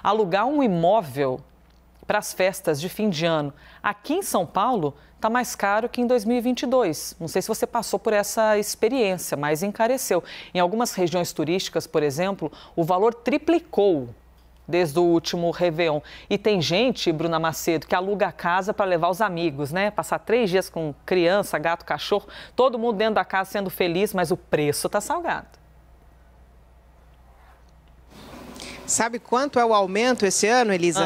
Alugar um imóvel para as festas de fim de ano aqui em São Paulo está mais caro que em 2022. Não sei se você passou por essa experiência, mas encareceu. Em algumas regiões turísticas, por exemplo, o valor triplicou desde o último Réveillon. E tem gente, Bruna Macedo, que aluga a casa para levar os amigos, né? Passar 3 dias com criança, gato, cachorro, todo mundo dentro da casa sendo feliz, mas o preço está salgado. Sabe quanto é o aumento esse ano, Elisa?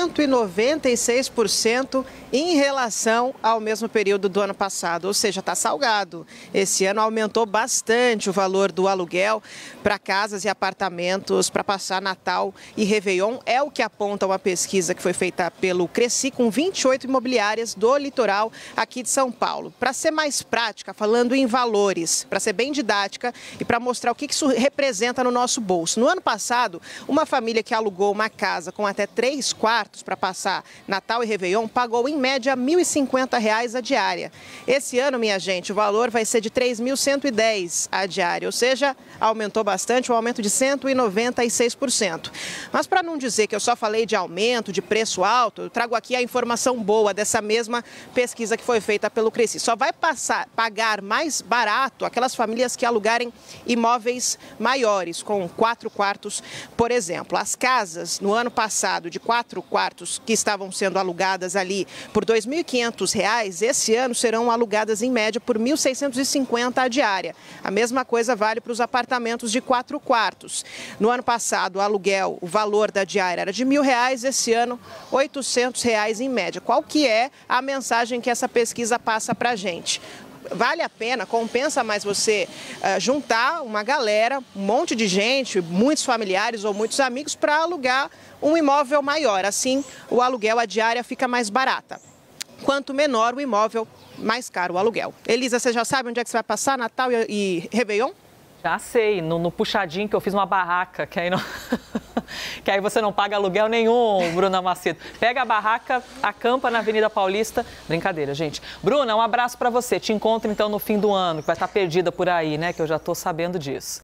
196% em relação ao mesmo período do ano passado, ou seja, está salgado. Esse ano aumentou bastante o valor do aluguel para casas e apartamentos para passar Natal e Réveillon. É o que aponta uma pesquisa que foi feita pelo Cresci com 28 imobiliárias do litoral aqui de São Paulo. Para ser mais prática, falando em valores, para ser bem didática e para mostrar o que isso representa no nosso bolso. No ano passado, uma família que alugou uma casa com até 3 quartos para passar Natal e Réveillon pagou em média R$ 1.050 a diária. Esse ano, minha gente, o valor vai ser de R$ 3.110 a diária, ou seja, aumentou bastante, um aumento de 196%. Mas para não dizer que eu só falei de aumento, de preço alto, eu trago aqui a informação boa dessa mesma pesquisa que foi feita pelo Cresci. Só vai pagar mais barato aquelas famílias que alugarem imóveis maiores, com 4 quartos, por exemplo. As casas, no ano passado, de 4 quartos que estavam sendo alugadas ali por R$ 2.500, esse ano serão alugadas em média por R$ 1.650 a diária. A mesma coisa vale para os apartamentos de 4 quartos. No ano passado, o aluguel, o valor da diária era de R$ 1.000, esse ano R$ 800 em média. Qual que é a mensagem que essa pesquisa passa para a gente? Vale a pena, compensa mais você juntar uma galera, um monte de gente, muitos familiares ou muitos amigos para alugar um imóvel maior. Assim, o aluguel, a diária fica mais barata. Quanto menor o imóvel, mais caro o aluguel. Elisa, você já sabe onde é que você vai passar Natal e Réveillon? Já sei, no puxadinho que eu fiz uma barraca, que aí, não... que aí você não paga aluguel nenhum, Bruna Macedo. Pega a barraca, acampa na Avenida Paulista. Brincadeira, gente. Bruna, um abraço para você. Te encontro então no fim do ano, que vai estar perdida por aí, né? Que eu já estou sabendo disso.